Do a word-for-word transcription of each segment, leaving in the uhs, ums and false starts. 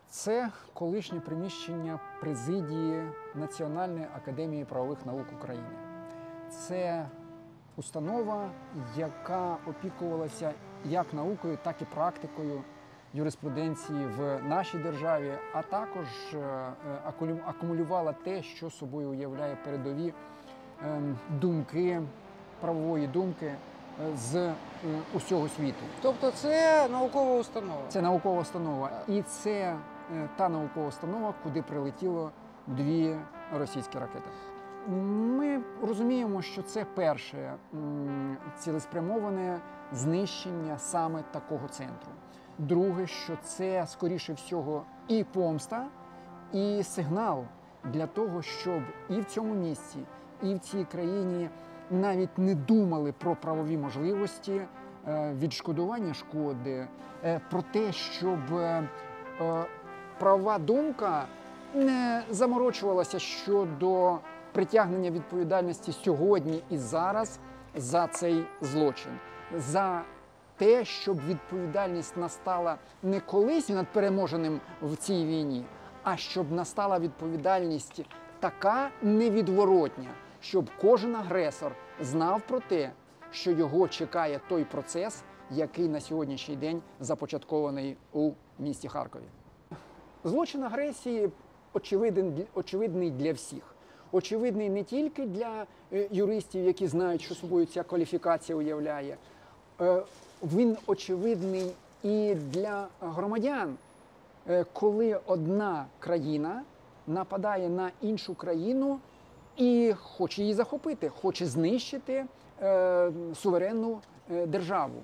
Це колишнє приміщення президії Національної академії правових наук України. Це установа, яка опікувалася як наукою, так і практикою юриспруденції в нашій державі, а також акумулювала те, що собою уявляє передові думки, правової думки з усього світу. Тобто це наукова установа? Це наукова установа. І це та наукова установа, куди прилетіло дві російські ракети. Ми розуміємо, що це перше цілеспрямоване знищення саме такого центру. Друге, що це, скоріше всього, і помста, і сигнал для того, щоб і в цьому місці, і в цій країні навіть не думали про правові можливості відшкодування шкоди, про те, щоб правова думка не заморочувалася щодо притягнення відповідальності сьогодні і зараз за цей злочин. За те, щоб відповідальність настала не колись над переможеним в цій війні, а щоб настала відповідальність така невідворотня, щоб кожен агресор знав про те, що його чекає той процес, який на сьогоднішній день започаткований у місті Харкові. Злочин агресії очевидний, очевидний для всіх. Очевидний не тільки для юристів, які знають, що собою ця кваліфікація уявляє. Він очевидний і для громадян, коли одна країна нападає на іншу країну і хоче її захопити, хоче знищити е, суверенну е, державу.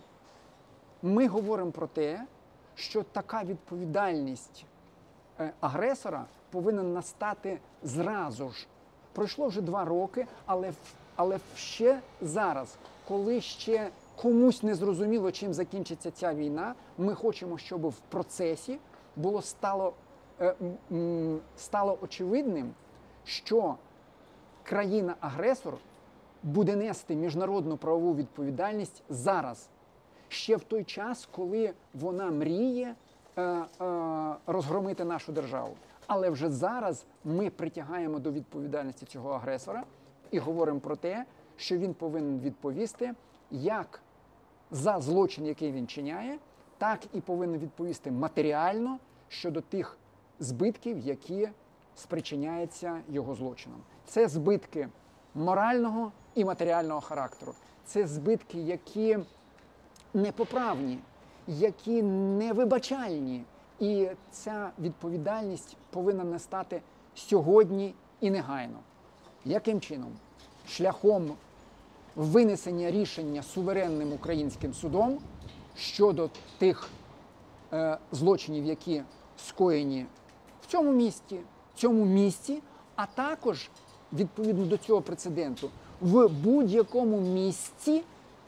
Ми говоримо про те, що така відповідальність е, агресора повинна настати зразу ж. Пройшло вже два роки, але, але ще зараз, коли ще комусь не зрозуміло, чим закінчиться ця війна, ми хочемо, щоб в процесі було стало, е, м, стало очевидним, що країна-агресор буде нести міжнародну правову відповідальність зараз, ще в той час, коли вона мріє е, е, розгромити нашу державу. Але вже зараз ми притягаємо до відповідальності цього агресора і говоримо про те, що він повинен відповісти як за злочин, який він чиняє, так і повинен відповісти матеріально щодо тих збитків, які спричиняються його злочином. Це збитки морального і матеріального характеру. Це збитки, які непоправні, які невибачальні. І ця відповідальність повинна настати сьогодні і негайно. Яким чином? Шляхом винесення рішення суверенним українським судом щодо тих е, злочинів, які скоєні в цьому місті, в цьому місці, а також, відповідно до цього прецеденту, в будь-якому місці,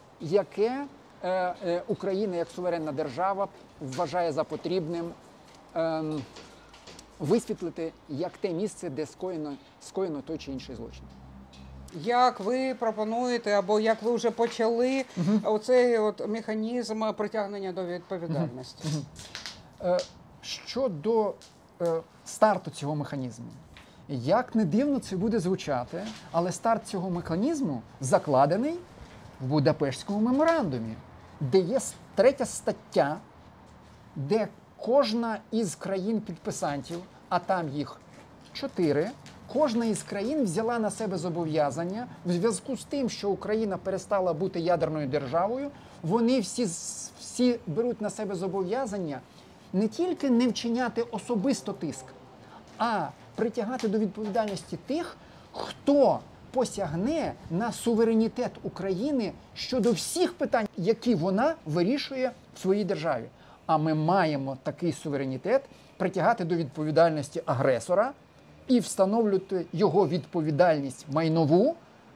яке е, е, Україна як суверенна держава вважає за потрібним е, висвітлити як те місце, де скоєно, скоєно той чи інший злочин. Як ви пропонуєте, або як ви вже почали, угу. оцей от механізм притягнення до відповідальності? Угу. Е, щодо е, старту цього механізму, як не дивно це буде звучати, але старт цього механізму закладений в Будапештському меморандумі, де є третя стаття, де кожна із країн-підписантів, а там їх чотири, кожна із країн взяла на себе зобов'язання в зв'язку з тим, що Україна перестала бути ядерною державою, вони всі, всі беруть на себе зобов'язання не тільки не вчиняти особисто тиск, а притягати до відповідальності тих, хто посягне на суверенітет України щодо всіх питань, які вона вирішує в своїй державі. А ми маємо такий суверенітет притягати до відповідальності агресора і встановлювати його відповідальність майнову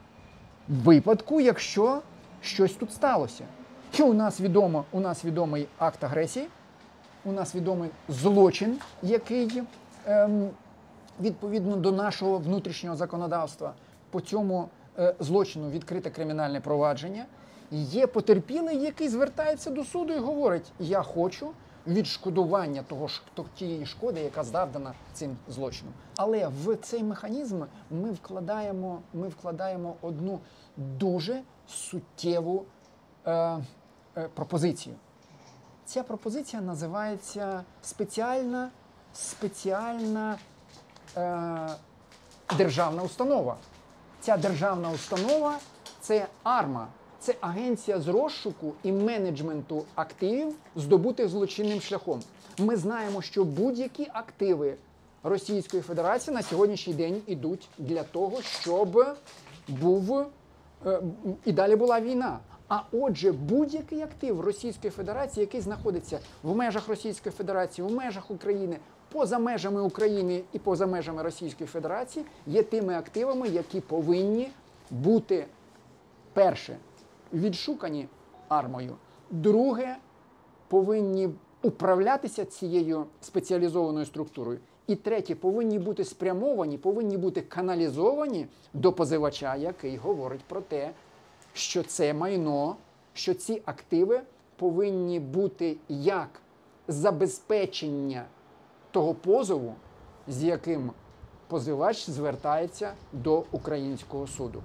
в випадку, якщо щось тут сталося. І у нас відомо, у нас відомий акт агресії, у нас відомий злочин, який ем, відповідно до нашого внутрішнього законодавства по цьому е, злочину відкрите кримінальне провадження. Є потерпілий, який звертається до суду і говорить: я хочу відшкодування того ж то- тієї шкоди, яка завдана цим злочином. Але в цей механізм ми вкладаємо, ми вкладаємо одну дуже суттєву е, е, пропозицію. Ця пропозиція називається спеціальна, спеціальна е, державна установа. Ця державна установа – це АРМА. Це агенція з розшуку і менеджменту активів, здобутих злочинним шляхом. Ми знаємо, що будь-які активи Російської Федерації на сьогоднішній день йдуть для того, щоб був е, і далі була війна. А отже, будь-який актив Російської Федерації, який знаходиться в межах Російської Федерації, в межах України, поза межами України і поза межами Російської Федерації, є тими активами, які повинні бути, перше, відшукані АРМАю, друге, повинні управлятися цією спеціалізованою структурою, і третє, повинні бути спрямовані, повинні бути каналізовані до позивача, який говорить про те, що це майно, що ці активи повинні бути як забезпечення того позову, з яким позивач звертається до українського суду.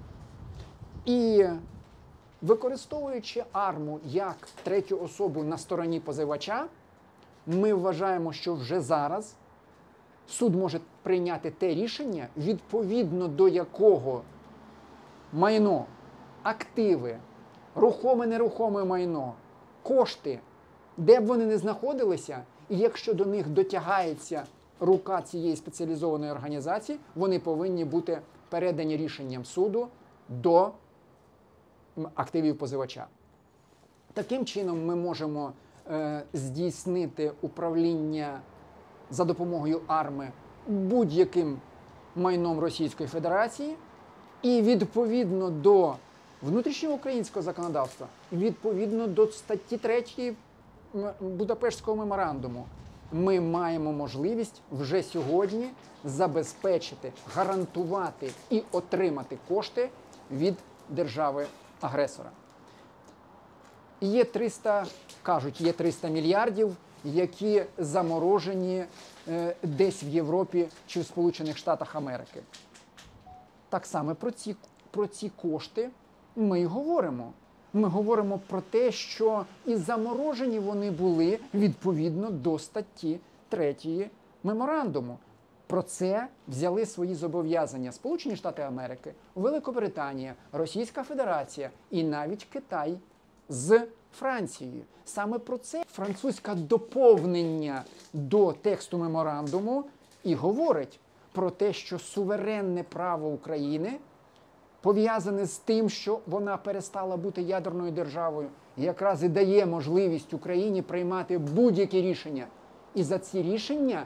І використовуючи АРМу як третю особу на стороні позивача, ми вважаємо, що вже зараз суд може прийняти те рішення, відповідно до якого майно, активи, рухоме, нерухоме майно, кошти, де б вони не знаходилися, і якщо до них дотягається рука цієї спеціалізованої організації, вони повинні бути передані рішенням суду до активів позивача. Таким чином ми можемо е, здійснити управління за допомогою АРМи будь-яким майном Російської Федерації і відповідно до внутрішнього українського законодавства, відповідно до статті третьої Будапештського меморандуму, ми маємо можливість вже сьогодні забезпечити, гарантувати і отримати кошти від держави-агресора. Є триста, кажуть, є триста мільярдів, які заморожені е, десь в Європі чи в Сполучених Штатах Америки. Так само про ці, про ці кошти ми й говоримо. Ми говоримо про те, що і заморожені вони були відповідно до статті третьої меморандуму. Про це взяли свої зобов'язання Сполучені Штати Америки, Великобританія, Російська Федерація і навіть Китай з Францією. Саме про це французьке доповнення до тексту меморандуму і говорить про те, що суверенне право України пов'язане з тим, що вона перестала бути ядерною державою, якраз і дає можливість Україні приймати будь-які рішення. І за ці рішення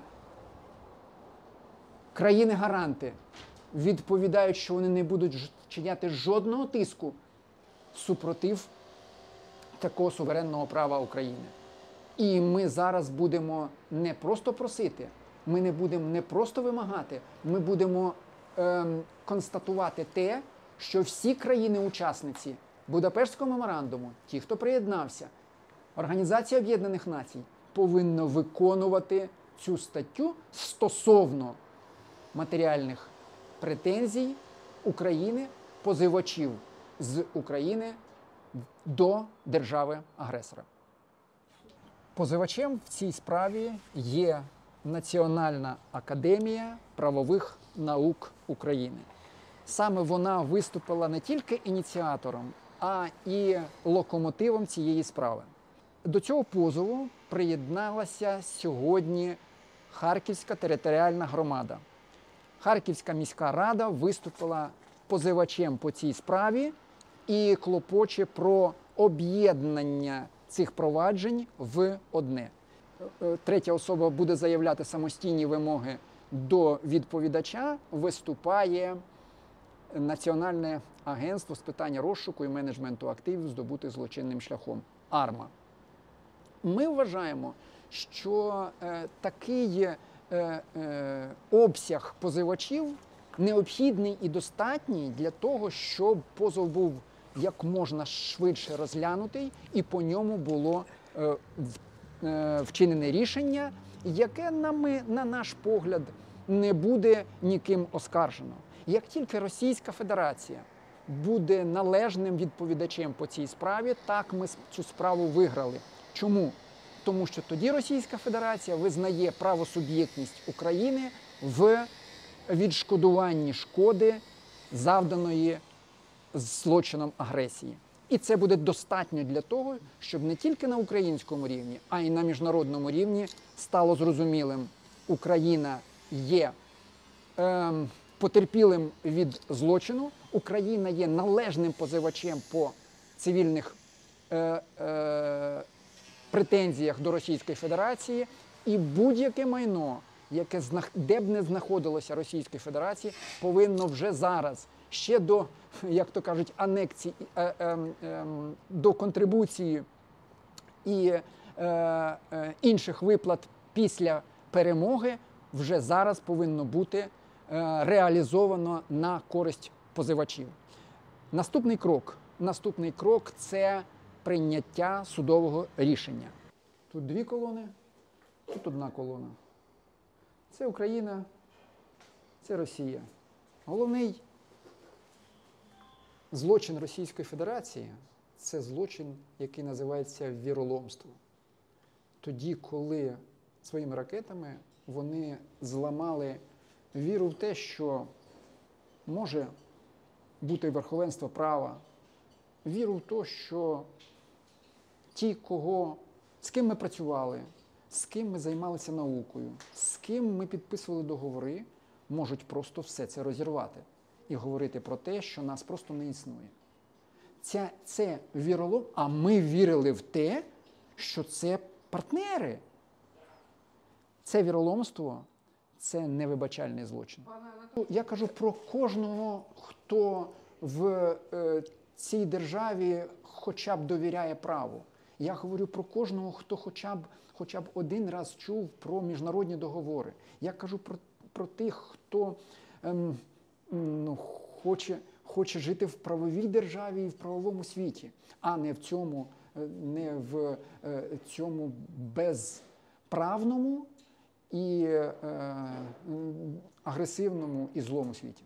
країни-гаранти відповідають, що вони не будуть чиняти жодного тиску супротив такого суверенного права України. І ми зараз будемо не просто просити, ми не будемо не просто вимагати, ми будемо ем, констатувати те, що всі країни-учасниці Будапештського меморандуму, ті, хто приєднався, Організація Об'єднаних Націй, повинна виконувати цю статтю стосовно матеріальних претензій України, позивачів з України до держави-агресора. Позивачем в цій справі є Національна академія правових наук України. Саме вона виступила не тільки ініціатором, а і локомотивом цієї справи. До цього позову приєдналася сьогодні Харківська територіальна громада. Харківська міська рада виступила позивачем по цій справі і клопоче про об'єднання цих проваджень в одне. Третя особа буде заявляти самостійні вимоги до відповідача, виступає Національне агентство з питань розшуку і менеджменту активів, здобутих злочинним шляхом – АРМА. Ми вважаємо, що е, такий е, е, обсяг позивачів необхідний і достатній для того, щоб позов був як можна швидше розглянутий і по ньому було е, е, вчинене рішення, яке нами, на наш погляд, не буде ніким оскаржено. Як тільки Російська Федерація буде належним відповідачем по цій справі, так ми цю справу виграли. Чому? Тому що тоді Російська Федерація визнає правосуб'єктність України в відшкодуванні шкоди, завданої злочином агресії. І це буде достатньо для того, щоб не тільки на українському рівні, а й на міжнародному рівні стало зрозумілим: Україна є е, потерпілим від злочину, Україна є належним позивачем по цивільних е, е, претензіях до Російської Федерації, і будь-яке майно, яке де б не знаходилося Російської Федерації, повинно вже зараз, ще до, як то кажуть, анексії, е, е, е, до контрибуції і е, е, інших виплат після перемоги, вже зараз повинно бути е, реалізовано на користь позивачів. Наступний крок. Наступний крок – це прийняття судового рішення. Тут дві колони, тут одна колона. Це Україна, це Росія. Головний злочин Російської Федерації – це злочин, який називається віроломство. Тоді, коли своїми ракетами вони зламали віру в те, що може бути верховенство права, віру в те, що ті, кого, з ким ми працювали, з ким ми займалися наукою, з ким ми підписували договори, можуть просто все це розірвати і говорити про те, що нас просто не існує. Ця, це віролом, а ми вірили в те, що це партнери. Це віроломство, це невибачальний злочин. Я кажу про кожного, хто в е, цій державі хоча б довіряє праву. Я говорю про кожного, хто хоча б, хоча б один раз чув про міжнародні договори. Я кажу про, про тих, хто ем, ну, хоче, хоче жити в правовій державі і в правовому світі, а не в цьому, не в е, цьому безправному і е, агресивному і злому світі.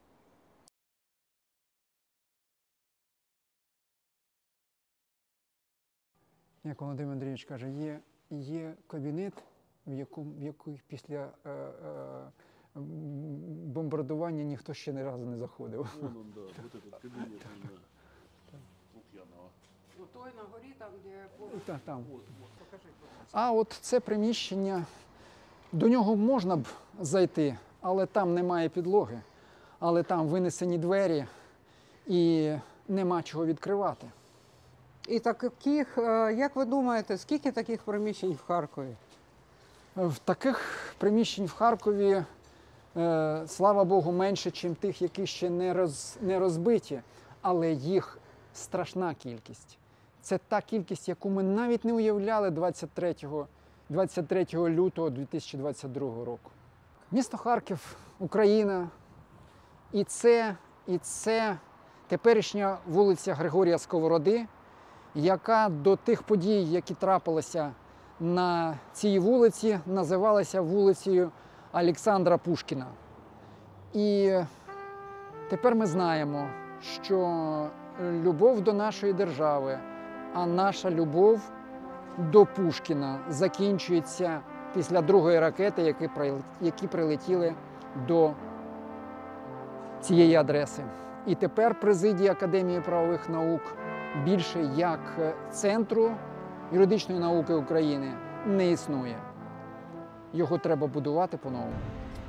Як Володимир Андрійович каже, є, є кабінет, в якому, в який після е, е, бомбардування ніхто ще ні разу не заходив. Вон он, да, вот этот кабинет Лук'янова. Вот той на горі, там, де... Та, там. Вот, Покажи, будь ласка. А от це приміщення, до нього можна б зайти, але там немає підлоги, але там винесені двері і нема чого відкривати. І таких, е, як ви думаєте, скільки таких приміщень в Харкові? В таких приміщень в Харкові, е, слава Богу, менше, ніж тих, які ще не, роз, не розбиті, але їх страшна кількість. Це та кількість, яку ми навіть не уявляли двадцять третього лютого дві тисячі двадцять другого року. Місто Харків, Україна, і це, і це теперішня вулиця Григорія Сковороди, яка до тих подій, які трапилися на цій вулиці, називалася вулицею Олександра Пушкіна. І тепер ми знаємо, що любов до нашої держави, а наша любов до Пушкіна закінчується після другої ракети, які, які прилетіли до цієї адреси. І тепер президія Академії правових наук більше як Центру юридичної науки України не існує. Його треба будувати по-новому.